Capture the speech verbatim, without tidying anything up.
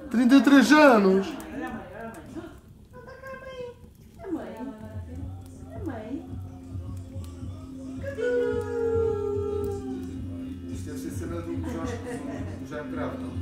trinta e três anos. Isto deve ser cena do Jorge Grave, não?